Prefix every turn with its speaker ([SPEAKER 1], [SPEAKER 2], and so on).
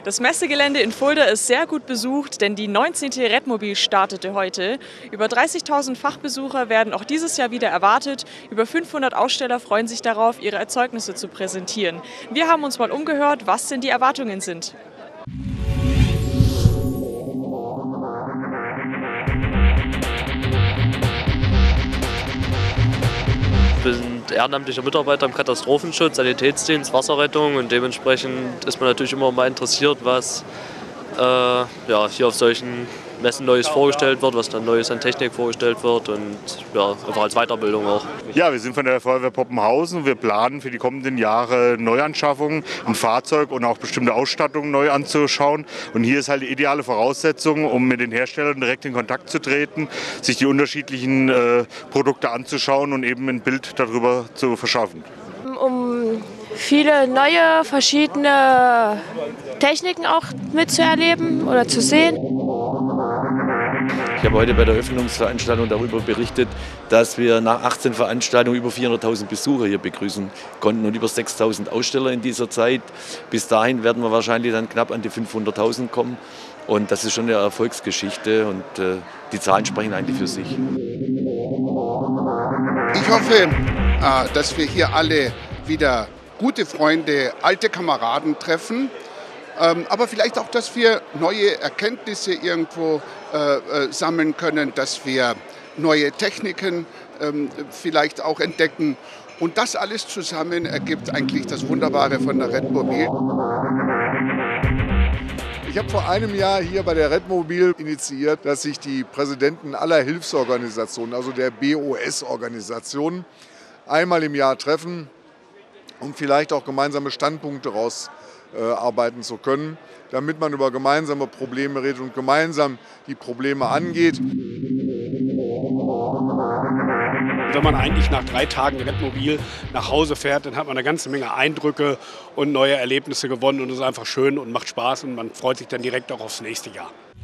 [SPEAKER 1] Das Messegelände in Fulda ist sehr gut besucht, denn die 19. Redmobil startete heute. Über 30.000 Fachbesucher werden auch dieses Jahr wieder erwartet. Über 500 Aussteller freuen sich darauf, ihre Erzeugnisse zu präsentieren. Wir haben uns mal umgehört, was denn die Erwartungen sind.
[SPEAKER 2] Ich bin ehrenamtlicher Mitarbeiter im Katastrophenschutz, Sanitätsdienst, Wasserrettung und dementsprechend ist man natürlich immer mal interessiert, was hier auf solchen Messen Neues vorgestellt wird, was dann Neues an Technik vorgestellt wird und ja, einfach als Weiterbildung auch.
[SPEAKER 3] Ja, wir sind von der Feuerwehr Poppenhausen und wir planen für die kommenden Jahre Neuanschaffungen, ein Fahrzeug und auch bestimmte Ausstattungen neu anzuschauen. Und hier ist halt die ideale Voraussetzung, um mit den Herstellern direkt in Kontakt zu treten, sich die unterschiedlichen Produkte anzuschauen und eben ein Bild darüber zu verschaffen.
[SPEAKER 4] Um viele neue, verschiedene Techniken auch mitzuerleben oder zu sehen.
[SPEAKER 5] Ich habe heute bei der Öffnungsveranstaltung darüber berichtet, dass wir nach 18 Veranstaltungen über 400.000 Besucher hier begrüßen konnten und über 6.000 Aussteller in dieser Zeit. Bis dahin werden wir wahrscheinlich dann knapp an die 500.000 kommen. Und das ist schon eine Erfolgsgeschichte und die Zahlen sprechen eigentlich für sich.
[SPEAKER 6] Ich hoffe, dass wir hier alle wieder gute Freunde, alte Kameraden treffen. Aber vielleicht auch, dass wir neue Erkenntnisse irgendwo sammeln können, dass wir neue Techniken vielleicht auch entdecken. Und das alles zusammen ergibt eigentlich das Wunderbare von der Redmobil.
[SPEAKER 7] Ich habe vor einem Jahr hier bei der Redmobil initiiert, dass sich die Präsidenten aller Hilfsorganisationen, also der BOS-Organisationen, einmal im Jahr treffen, um vielleicht auch gemeinsame Standpunkte rausarbeiten zu können, damit man über gemeinsame Probleme redet und gemeinsam die Probleme angeht.
[SPEAKER 8] Wenn man eigentlich nach 3 Tagen Redmobil nach Hause fährt, dann hat man eine ganze Menge Eindrücke und neue Erlebnisse gewonnen und es ist einfach schön und macht Spaß und man freut sich dann direkt auch aufs nächste Jahr.